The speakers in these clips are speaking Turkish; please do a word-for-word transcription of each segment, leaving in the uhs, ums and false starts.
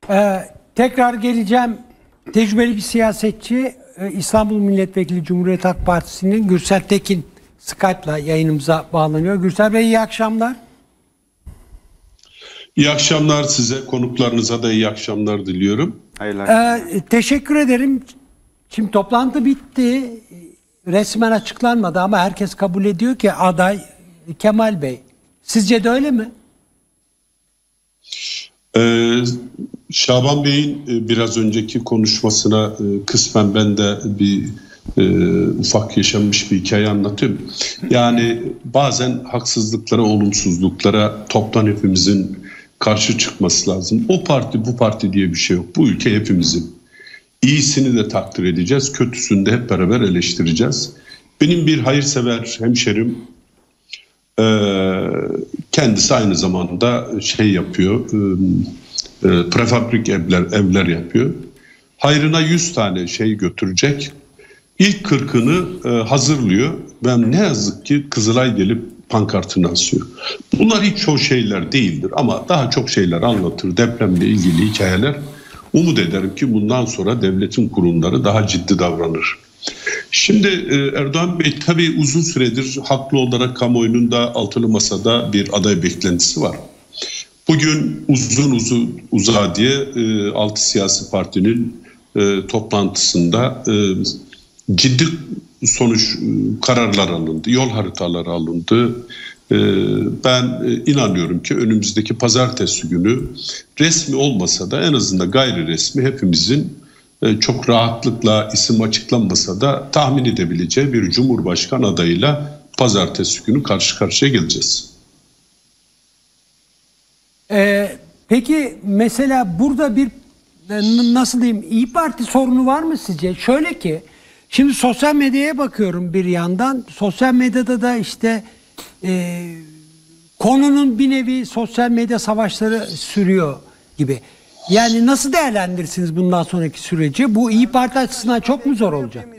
Ee, tekrar geleceğim. Tecrübeli bir siyasetçi, İstanbul Milletvekili Cumhuriyet Halk Partisi'nin Gürsel Tekin Skype'la yayınımıza bağlanıyor. Gürsel Bey, iyi akşamlar. İyi akşamlar size, konuklarınıza da iyi akşamlar diliyorum. Ee, teşekkür ederim. Şimdi toplantı bitti. Resmen açıklanmadı ama herkes kabul ediyor ki aday Kemal Bey. Sizce de öyle mi? Ee, Şaban Bey'in biraz önceki konuşmasına kısmen ben de bir e, ufak yaşanmış bir hikaye anlatayım. Yani bazen haksızlıklara, olumsuzluklara toptan hepimizin karşı çıkması lazım. O parti bu parti diye bir şey yok. Bu ülke hepimizin. İyisini de takdir edeceğiz, kötüsünü de hep beraber eleştireceğiz. Benim bir hayırsever hemşerim, e, kendisi aynı zamanda şey yapıyor, e, e, prefabrik evler, evler yapıyor. Hayrına yüz tane şey götürecek. İlk kırkını e, hazırlıyor ve ne yazık ki Kızılay gelip pankartını asıyor. Bunlar hiç o şeyler değildir ama daha çok şeyler anlatır, depremle ilgili hikayeler. Umut ederim ki bundan sonra devletin kurumları daha ciddi davranır. Şimdi Erdoğan Bey tabii uzun süredir haklı olarak kamuoyunun da altılı masada bir aday beklentisi var. Bugün uzun uzun uzağa diye e, altı siyasi partinin e, toplantısında e, ciddi sonuç e, kararlar alındı, yol haritaları alındı. Ben inanıyorum ki önümüzdeki pazartesi günü resmi olmasa da en azından gayri resmi hepimizin çok rahatlıkla isim açıklanmasa da tahmin edebileceği bir Cumhurbaşkanı adayıyla pazartesi günü karşı karşıya geleceğiz. Ee, peki mesela burada bir nasıl diyeyim İYİ Parti sorunu var mı sizce? Şöyle ki şimdi sosyal medyaya bakıyorum bir yandan. Sosyal medyada da işte Ee, konunun bir nevi sosyal medya savaşları sürüyor gibi. Yani nasıl değerlendirirsiniz bundan sonraki süreci? Bu İYİ Parti açısından çok mu zor olacak?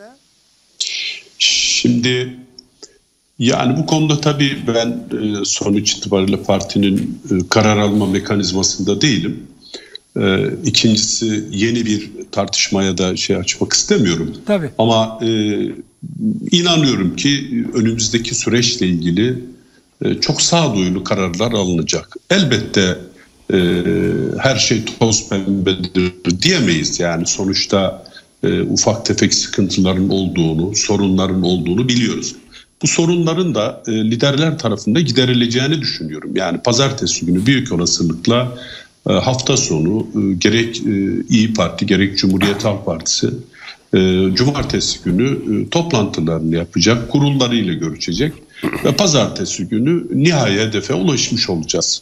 Şimdi yani bu konuda tabii ben e, sonuç itibariyle partinin e, karar alma mekanizmasında değilim. E, ikincisi yeni bir tartışmaya da şey açmak istemiyorum. Tabii. Ama e, inanıyorum ki önümüzdeki süreçle ilgili e, çok sağduyulu kararlar alınacak. Elbette e, her şey toz pembedir diyemeyiz. Yani sonuçta e, ufak tefek sıkıntıların olduğunu, sorunların olduğunu biliyoruz. Bu sorunların da e, liderler tarafında giderileceğini düşünüyorum. Yani pazartesi günü büyük olasılıkla e, hafta sonu e, gerek e, İYİ Parti gerek Cumhuriyet Halk Partisi cumartesi günü toplantılarını yapacak, kurullarıyla görüşecek ve pazartesi günü nihai hedefe ulaşmış olacağız.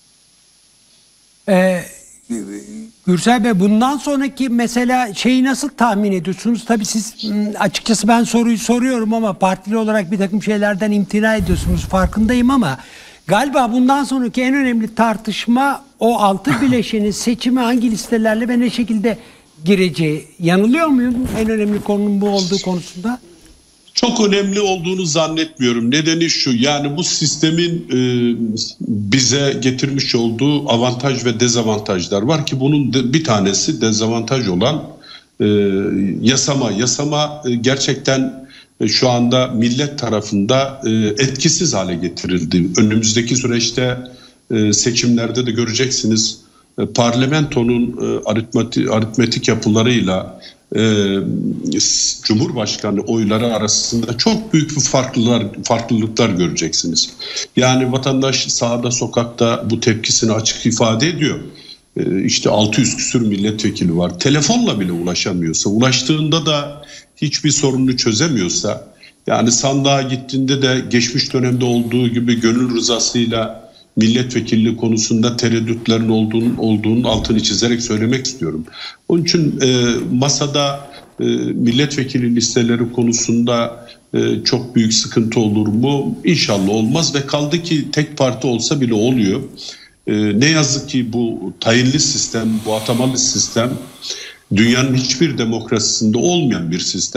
Ee, Gürsel Bey, bundan sonraki mesela şeyi nasıl tahmin ediyorsunuz? Tabii siz açıkçası ben soruyu soruyorum ama partili olarak bir takım şeylerden imtina ediyorsunuz, farkındayım ama galiba bundan sonraki en önemli tartışma o altı bileşenin seçimi hangi listelerle ve ne şekilde gireceği. Yanılıyor muyum en önemli konunun bu olduğu konusunda? Çok önemli olduğunu zannetmiyorum. Nedeni şu, yani bu sistemin e, bize getirmiş olduğu avantaj ve dezavantajlar var ki bunun de, bir tanesi dezavantaj olan e, yasama. Yasama e, gerçekten e, şu anda millet tarafında e, etkisiz hale getirildi. Önümüzdeki süreçte e, seçimlerde de göreceksiniz. Parlamentonun aritmetik, aritmetik yapılarıyla e, Cumhurbaşkanı oyları arasında çok büyük bir farklılıklar, farklılıklar göreceksiniz. Yani vatandaş sahada, sokakta bu tepkisini açık ifade ediyor. E, işte altı yüz küsür milletvekili var. Telefonla bile ulaşamıyorsa, ulaştığında da hiçbir sorununu çözemiyorsa, yani sandığa gittiğinde de geçmiş dönemde olduğu gibi gönül rızasıyla milletvekilliği konusunda tereddütlerin olduğunun, olduğunun altını çizerek söylemek istiyorum. Onun için e, masada e, milletvekili listeleri konusunda e, çok büyük sıkıntı olur mu? İnşallah olmaz ve kaldı ki tek parti olsa bile oluyor. E, ne yazık ki bu tayinli sistem, bu atamalı sistem dünyanın hiçbir demokrasisinde olmayan bir sistem.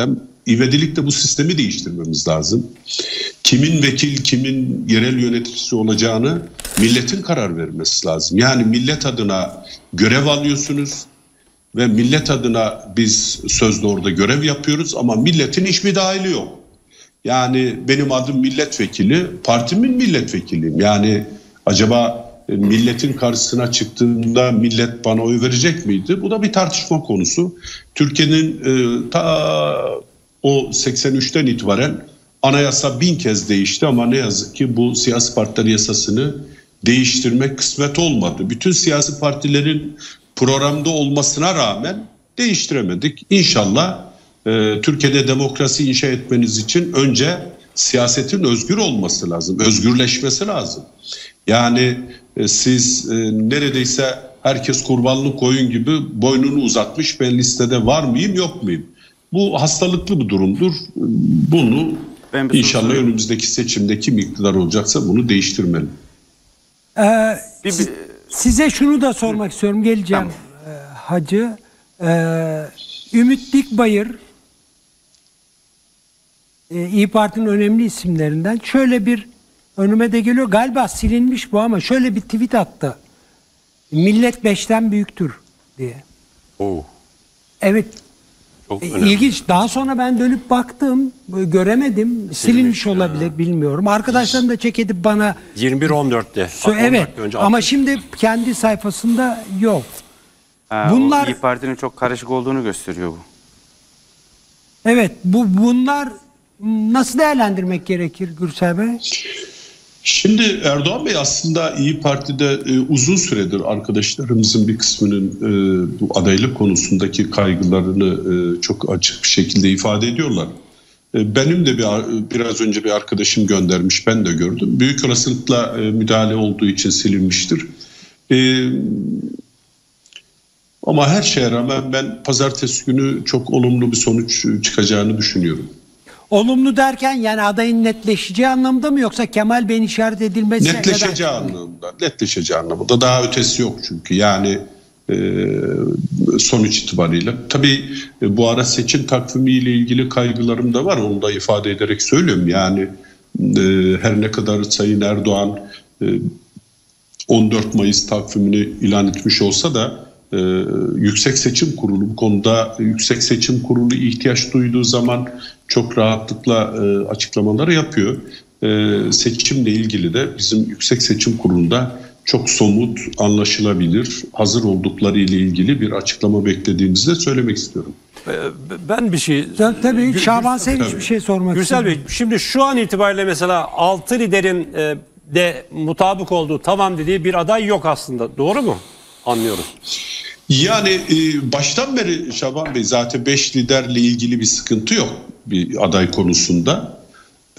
ivedilikle bu sistemi değiştirmemiz lazım. Kimin vekil, kimin yerel yöneticisi olacağını milletin karar vermesi lazım. Yani millet adına görev alıyorsunuz ve millet adına biz sözde orada görev yapıyoruz ama milletin hiçbir dahili yok. Yani benim adım milletvekili, partimin milletvekiliyim. Yani acaba milletin karşısına çıktığımda millet bana oy verecek miydi? Bu da bir tartışma konusu. Türkiye'nin e, ta o seksen üçten itibaren anayasa bin kez değişti ama ne yazık ki bu siyasi partiler yasasını değiştirmek kısmet olmadı. Bütün siyasi partilerin programda olmasına rağmen değiştiremedik. İnşallah e, Türkiye'de demokrasi inşa etmeniz için önce siyasetin özgür olması lazım, özgürleşmesi lazım. Yani e, siz e, neredeyse herkes kurbanlık koyun gibi boynunu uzatmış, ben listede var mıyım yok muyum? Bu hastalıklı bir durumdur. Bunu inşallah önümüzdeki seçimde kim iktidar olacaksa bunu değiştirmeli. Ee, Bir, bir, size şunu da sormak istiyorum. Geleceğim e, Hacı. Ee, Ümit Dikbayır e, İYİ Parti'nin önemli isimlerinden. Şöyle bir önüme de geliyor. Galiba silinmiş bu ama şöyle bir tweet attı. Millet beşten büyüktür diye. Oo, Evet. çok E, önemli. İlginç. Daha sonra ben dönüp baktım. Göremedim. Silinmiş olabilir. Bilmiyorum. Arkadaşlarım da çek edip bana yirmi bir on dörtte. Sö- evet. Ama şimdi kendi sayfasında yok. ha, Bunlar- o İYİ Parti'nin çok karışık olduğunu gösteriyor bu. Evet. Bu bunlar nasıl değerlendirmek gerekir Gürsel Bey? Şimdi Erdoğan Bey aslında İYİ Parti'de e, uzun süredir arkadaşlarımızın bir kısmının e, bu adaylık konusundaki kaygılarını e, çok açık bir şekilde ifade ediyorlar. E, benim de bir biraz önce bir arkadaşım göndermiş, ben de gördüm. Büyük olasılıkla e, müdahale olduğu için silinmiştir. E, ama her şeye rağmen ben pazartesi günü çok olumlu bir sonuç çıkacağını düşünüyorum. Olumlu derken yani adayın netleşeceği anlamda mı yoksa Kemal Bey'in işaret edilmesi? Netleşeceği anlamında. Netleşeceği anlamında. Daha ötesi yok çünkü. Yani e, sonuç itibariyle. Tabii e, bu ara seçim takvimiyle ilgili kaygılarım da var. Onu da ifade ederek söylüyorum. Yani e, her ne kadar Sayın Erdoğan e, on dört Mayıs takvimini ilan etmiş olsa da e, Yüksek Seçim Kurulu bu konuda Yüksek Seçim Kurulu ihtiyaç duyduğu zaman çok rahatlıkla e, açıklamaları yapıyor. E, seçimle ilgili de bizim Yüksek Seçim Kurulu'nda çok somut, anlaşılabilir, hazır oldukları ile ilgili bir açıklama beklediğimizi de söylemek istiyorum. Ben bir şey... Tabii, tabii. Şaban Gürsel- Sevinç bir şey sormak Gürsel istiyorum. Bey, şimdi şu an itibariyle mesela altı liderin e, de mutabık olduğu, tamam dediği bir aday yok aslında. Doğru mu? Anlıyoruz. Yani e, baştan beri Şaban Bey zaten beş liderle ilgili bir sıkıntı yok bir aday konusunda. E,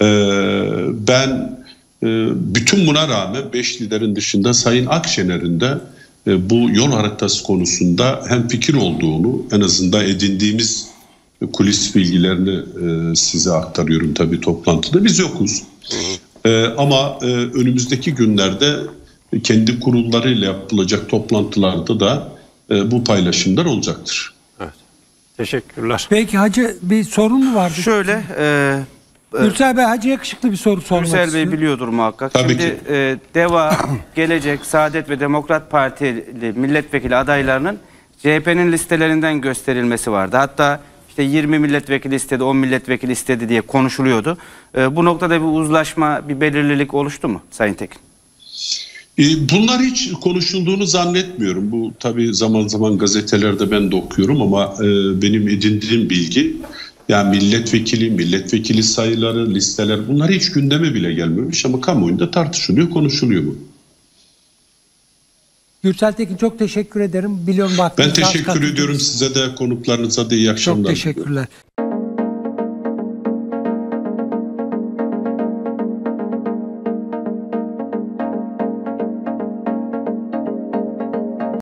ben e, bütün buna rağmen beş liderin dışında Sayın Akşener'in de e, bu yol haritası konusunda hemfikir olduğunu, en azından edindiğimiz kulis bilgilerini e, size aktarıyorum tabii toplantıda. Biz yokuz. E, ama e, önümüzdeki günlerde kendi kurullarıyla yapılacak toplantılarda da e, bu paylaşımlar olacaktır. Evet. Teşekkürler. Peki Hacı bir sorun mu vardı? Şöyle, e, Gürsel Bey Hacı yakışıklı bir soru sormak Gürsel Bey istiyor. biliyordur muhakkak. Tabii Şimdi ki. e, DEVA, Gelecek, Saadet ve Demokrat Partili milletvekili adaylarının C H P'nin listelerinden gösterilmesi vardı. Hatta işte yirmi milletvekili istedi, on milletvekili istedi diye konuşuluyordu. E, bu noktada bir uzlaşma, bir belirlilik oluştu mu Sayın Tekin? E, bunlar hiç konuşulduğunu zannetmiyorum. Bu tabii zaman zaman gazetelerde ben de okuyorum ama e, benim edindiğim bilgi, yani milletvekili, milletvekili sayıları, listeler, bunlar hiç gündeme bile gelmemiş ama kamuoyunda tartışılıyor, konuşuluyor bu. Gürsel Tekin çok teşekkür ederim. Biliyorum vaktiniz Ben az teşekkür kaldı. ediyorum size de, konuklarınıza da iyi akşamlar. Çok teşekkürler.